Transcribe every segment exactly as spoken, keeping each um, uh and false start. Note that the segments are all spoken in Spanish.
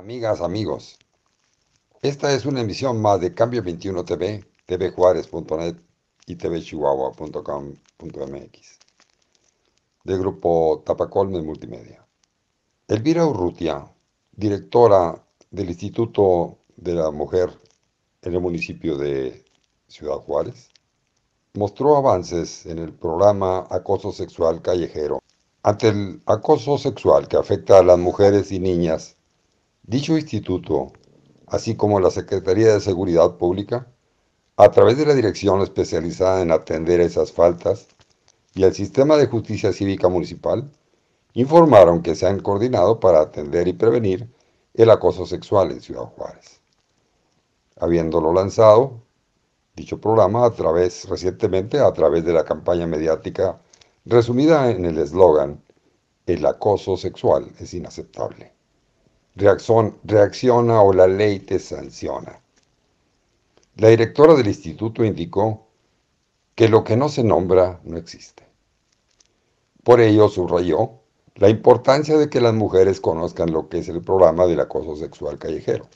Amigas, amigos, esta es una emisión más de Cambio veintiuno T V, tvjuárez punto net y tvchihuahua punto com punto mx, del grupo Tapacolme Multimedia. Elvira Urrutia, directora del Instituto de la Mujer en el municipio de Ciudad Juárez, mostró avances en el programa Acoso Sexual Callejero. Ante el acoso sexual que afecta a las mujeres y niñas, dicho instituto, así como la Secretaría de Seguridad Pública, a través de la Dirección especializada en atender esas faltas y el Sistema de Justicia Cívica Municipal, informaron que se han coordinado para atender y prevenir el acoso sexual en Ciudad Juárez. Habiéndolo lanzado, dicho programa a través, recientemente a través de la campaña mediática resumida en el eslogan "El acoso sexual es inaceptable. Reacción, reacciona o la ley te sanciona". La directora del instituto indicó que lo que no se nombra no existe. Por ello subrayó la importancia de que las mujeres conozcan lo que es el programa del acoso sexual callejero.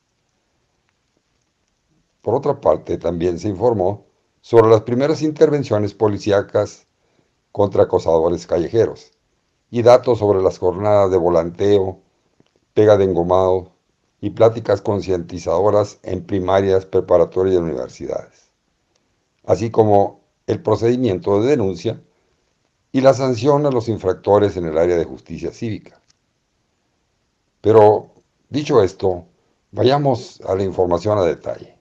Por otra parte, también se informó sobre las primeras intervenciones policíacas contra acosadores callejeros y datos sobre las jornadas de volanteo, pega de engomado y pláticas concientizadoras en primarias, preparatorias y universidades, así como el procedimiento de denuncia y la sanción a los infractores en el área de justicia cívica. Pero, dicho esto, vayamos a la información a detalle.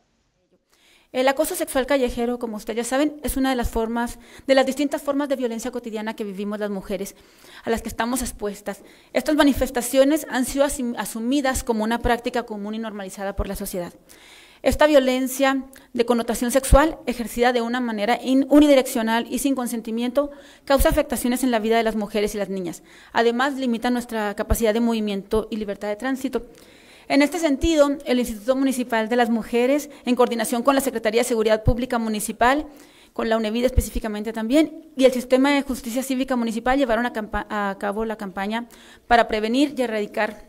El acoso sexual callejero, como ustedes ya saben, es una de las formas, de las distintas formas de violencia cotidiana que vivimos las mujeres, a las que estamos expuestas. Estas manifestaciones han sido asumidas como una práctica común y normalizada por la sociedad. Esta violencia de connotación sexual, ejercida de una manera unidireccional y sin consentimiento, causa afectaciones en la vida de las mujeres y las niñas. Además, limita nuestra capacidad de movimiento y libertad de tránsito. En este sentido, el Instituto Municipal de las Mujeres, en coordinación con la Secretaría de Seguridad Pública Municipal, con la UNEVID específicamente también, y el Sistema de Justicia Cívica Municipal llevaron a, a cabo la campaña para prevenir y erradicar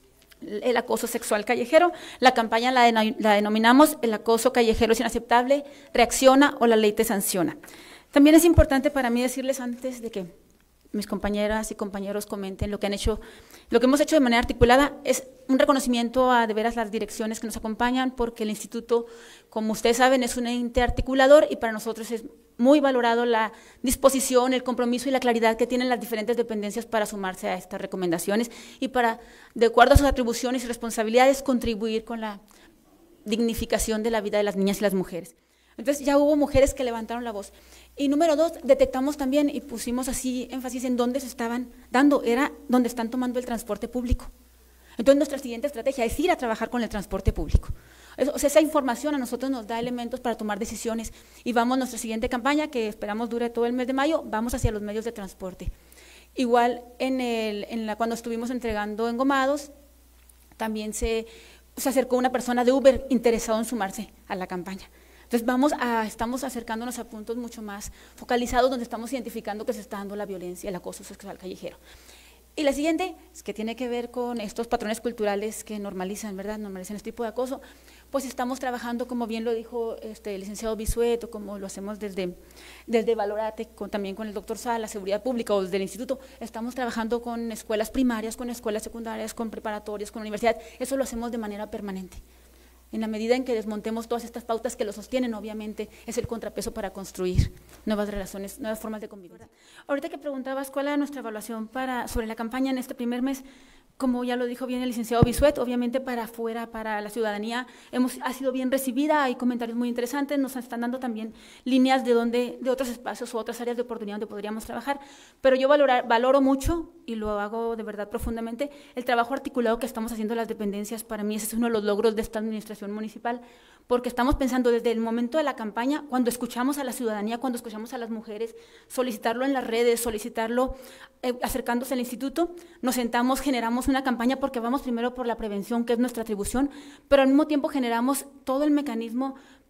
el acoso sexual callejero. La campaña la, de, la denominamos "El acoso callejero es inaceptable, reacciona o la ley te sanciona". También es importante para mí decirles, antes de que mis compañeras y compañeros comenten lo que han hecho, lo que hemos hecho de manera articulada, es un reconocimiento a de veras las direcciones que nos acompañan, porque el instituto, como ustedes saben, es un ente articulador y para nosotros es muy valorado la disposición, el compromiso y la claridad que tienen las diferentes dependencias para sumarse a estas recomendaciones y para, de acuerdo a sus atribuciones y responsabilidades, contribuir con la dignificación de la vida de las niñas y las mujeres. Entonces ya hubo mujeres que levantaron la voz. Y número dos, detectamos también y pusimos así énfasis en dónde se estaban dando, era donde están tomando el transporte público. Entonces nuestra siguiente estrategia es ir a trabajar con el transporte público. O sea, esa información a nosotros nos da elementos para tomar decisiones y vamos a nuestra siguiente campaña, que esperamos dure todo el mes de mayo, vamos hacia los medios de transporte. Igual en el, en la, cuando estuvimos entregando engomados, también se, se acercó una persona de Uber interesado en sumarse a la campaña. Entonces vamos a, estamos acercándonos a puntos mucho más focalizados donde estamos identificando que se está dando la violencia, el acoso sexual callejero. Y la siguiente, es que tiene que ver con estos patrones culturales que normalizan, ¿verdad? Normalizan este tipo de acoso. Pues estamos trabajando, como bien lo dijo este, el licenciado Bisuet, o como lo hacemos desde, desde Valorate, con, también con el doctor Sala, Seguridad Pública, o desde el instituto, estamos trabajando con escuelas primarias, con escuelas secundarias, con preparatorias, con universidades. Eso lo hacemos de manera permanente. En la medida en que desmontemos todas estas pautas que lo sostienen, obviamente, es el contrapeso para construir nuevas relaciones, nuevas formas de convivencia. Ahorita que preguntabas cuál era nuestra evaluación para, sobre la campaña en este primer mes, como ya lo dijo bien el licenciado Bisuet, obviamente para afuera, para la ciudadanía, hemos, ha sido bien recibida, hay comentarios muy interesantes, nos están dando también líneas de, donde, de otros espacios u otras áreas de oportunidad donde podríamos trabajar, pero yo valorar, valoro mucho, y lo hago de verdad profundamente, el trabajo articulado que estamos haciendo las dependencias. Para mí ese es uno de los logros de esta administración municipal, porque estamos pensando desde el momento de la campaña, cuando escuchamos a la ciudadanía, cuando escuchamos a las mujeres, solicitarlo en las redes, solicitarlo eh, acercándose al instituto, nos sentamos, generamos una campaña porque vamos primero por la prevención, que es nuestra atribución, pero al mismo tiempo generamos todo el mecanismo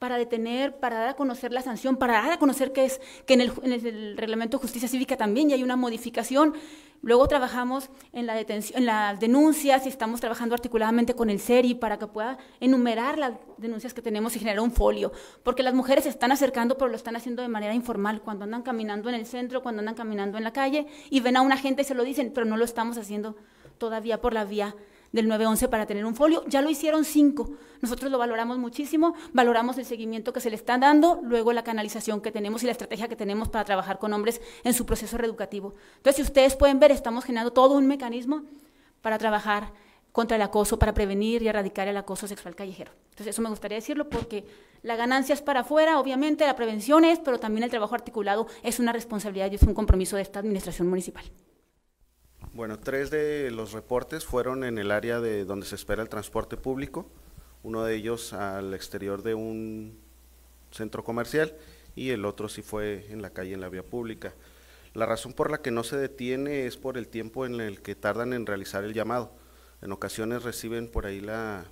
para detener, para dar a conocer la sanción, para dar a conocer que es que en el, en el Reglamento de Justicia Cívica también ya hay una modificación. Luego trabajamos en, la detención, en las denuncias y estamos trabajando articuladamente con el C E R I para que pueda enumerar las denuncias que tenemos y generar un folio, porque las mujeres se están acercando, pero lo están haciendo de manera informal, cuando andan caminando en el centro, cuando andan caminando en la calle y ven a una gente y se lo dicen, pero no lo estamos haciendo todavía por la vía del nueve once para tener un folio. Ya lo hicieron cinco. Nosotros lo valoramos muchísimo, valoramos el seguimiento que se le está dando, luego la canalización que tenemos y la estrategia que tenemos para trabajar con hombres en su proceso reeducativo. Entonces, si ustedes pueden ver, estamos generando todo un mecanismo para trabajar contra el acoso, para prevenir y erradicar el acoso sexual callejero. Entonces, eso me gustaría decirlo porque la ganancia es para afuera, obviamente, la prevención es, pero también el trabajo articulado es una responsabilidad y es un compromiso de esta administración municipal. Bueno, tres de los reportes fueron en el área de donde se espera el transporte público, uno de ellos al exterior de un centro comercial y el otro sí fue en la calle, en la vía pública. La razón por la que no se detiene es por el tiempo en el que tardan en realizar el llamado. En ocasiones reciben por ahí la,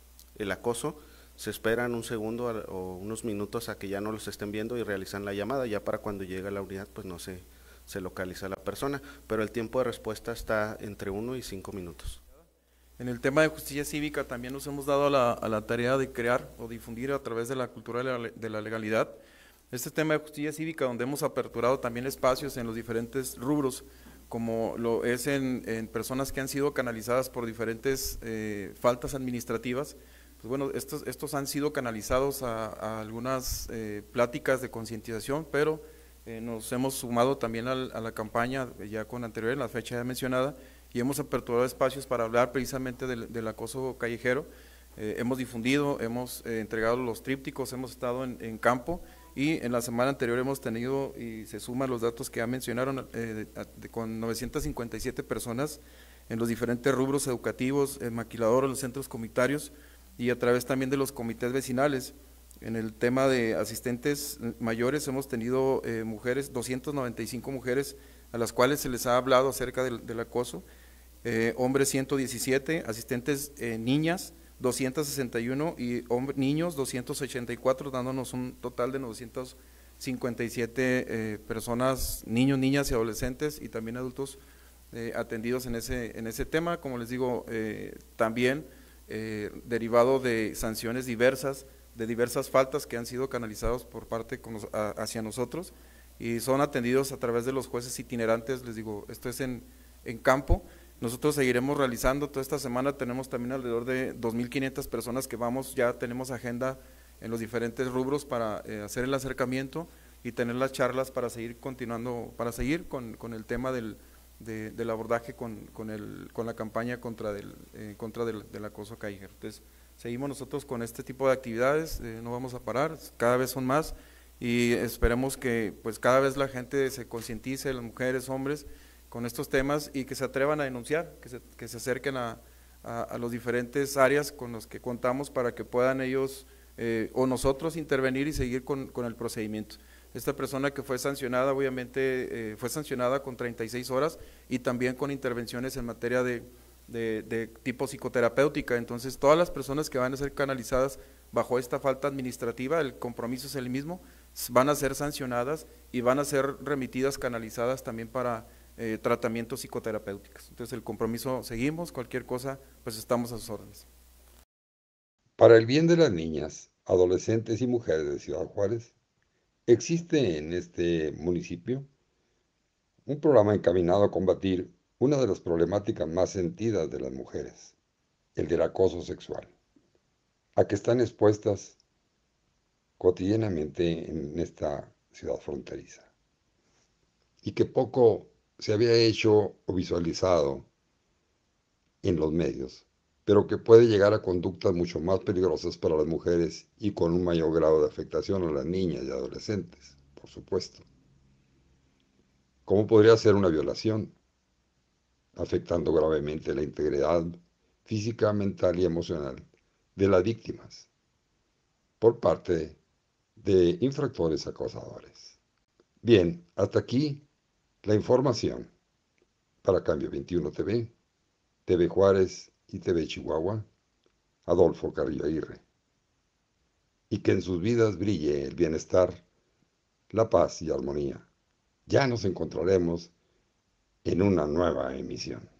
el acoso, se esperan un segundo o unos minutos a que ya no los estén viendo y realizan la llamada, ya para cuando llega la unidad pues no se... se localiza a la persona, pero el tiempo de respuesta está entre uno y cinco minutos. En el tema de justicia cívica también nos hemos dado a la, a la tarea de crear o difundir a través de la cultura de la, de la legalidad este tema de justicia cívica, donde hemos aperturado también espacios en los diferentes rubros, como lo es en, en personas que han sido canalizadas por diferentes eh, faltas administrativas. Pues bueno, estos, estos han sido canalizados a, a algunas eh, pláticas de concientización, pero Eh, nos hemos sumado también al, a la campaña ya con anterior, en la fecha ya mencionada, y hemos aperturado espacios para hablar precisamente del, del acoso callejero. Eh, hemos difundido, hemos eh, entregado los trípticos, hemos estado en, en campo y en la semana anterior hemos tenido, y se suman los datos que ya mencionaron, eh, de, de, con novecientas cincuenta y siete personas en los diferentes rubros educativos, en maquiladores, los centros comunitarios y a través también de los comités vecinales. En el tema de asistentes mayores hemos tenido eh, mujeres, doscientas noventa y cinco mujeres a las cuales se les ha hablado acerca del, del acoso, eh, hombres ciento diecisiete, asistentes eh, niñas doscientos sesenta y uno y hombre, niños doscientos ochenta y cuatro, dándonos un total de novecientas cincuenta y siete eh, personas, niños, niñas y adolescentes y también adultos eh, atendidos en ese, en ese tema. Como les digo, eh, también eh, derivado de sanciones diversas, de diversas faltas que han sido canalizados por parte con los, a, hacia nosotros y son atendidos a través de los jueces itinerantes. Les digo, esto es en, en campo. Nosotros seguiremos realizando, toda esta semana tenemos también alrededor de dos mil quinientas personas que vamos, ya tenemos agenda en los diferentes rubros para eh, hacer el acercamiento y tener las charlas para seguir continuando, para seguir con, con el tema del, de, del abordaje con, con, el, con la campaña contra, del, eh, contra del, del acoso callejero. Entonces, seguimos nosotros con este tipo de actividades, eh, no vamos a parar, cada vez son más y esperemos que pues cada vez la gente se concientice, las mujeres, hombres, con estos temas y que se atrevan a denunciar, que se, que se acerquen a, a, a las diferentes áreas con las que contamos para que puedan ellos eh, o nosotros intervenir y seguir con, con el procedimiento. Esta persona que fue sancionada, obviamente eh, fue sancionada con treinta y seis horas y también con intervenciones en materia de De, de tipo psicoterapéutica. Entonces todas las personas que van a ser canalizadas bajo esta falta administrativa, el compromiso es el mismo, van a ser sancionadas y van a ser remitidas, canalizadas también para eh, tratamientos psicoterapéuticos. Entonces el compromiso seguimos, cualquier cosa pues estamos a sus órdenes. Para el bien de las niñas, adolescentes y mujeres de Ciudad Juárez, existe en este municipio un programa encaminado a combatir una de las problemáticas más sentidas de las mujeres, el del acoso sexual, a que están expuestas cotidianamente en esta ciudad fronteriza, y que poco se había hecho o visualizado en los medios, pero que puede llegar a conductas mucho más peligrosas para las mujeres y con un mayor grado de afectación a las niñas y adolescentes, por supuesto. ¿Cómo podría ser una violación? Afectando gravemente la integridad física, mental y emocional de las víctimas por parte de infractores acosadores. Bien, hasta aquí la información para Cambio veintiuno T V, T V Juárez y T V Chihuahua, Adolfo Carrillo Aguirre. y que en sus vidas brille el bienestar, la paz y armonía. Ya nos encontraremos en una nueva emisión.